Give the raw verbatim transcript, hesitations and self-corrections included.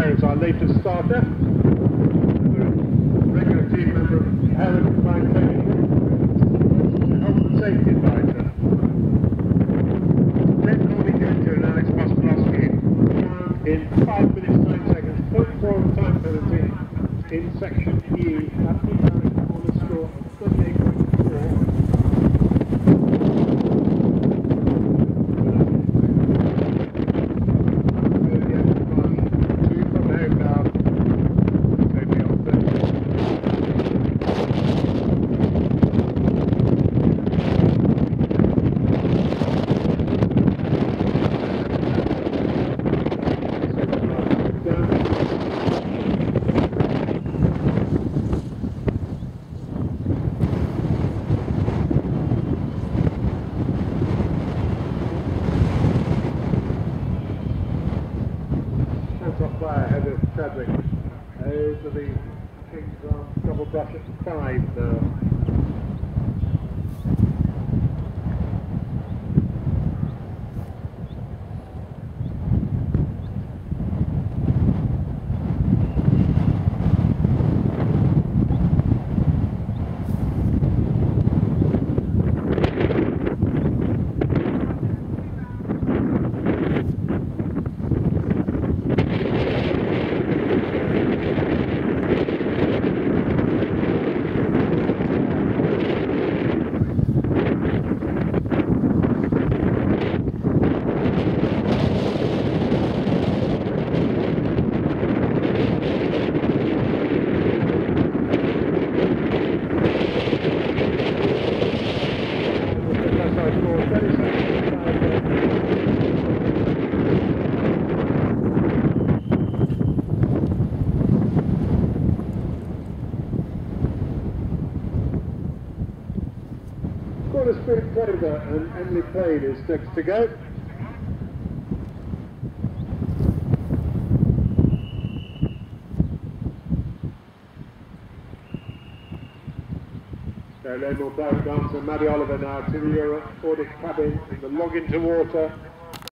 there is our latest starter, the regular team member Helen Maintaining, health and safety advisor. Then Norby Ginger and Alex Moskowski down in five minutes nine seconds, point four time penalty in section E. That puts Alex on a score of thirty-eight point four. Ahead of Chadwick over the King's Arm double brush at five now. Quarter Speed Predator and Emily Payne is next to go. So Lowmoor Boat Dancer, Maddie Oliver now to the Euro audit cabin in the log into water.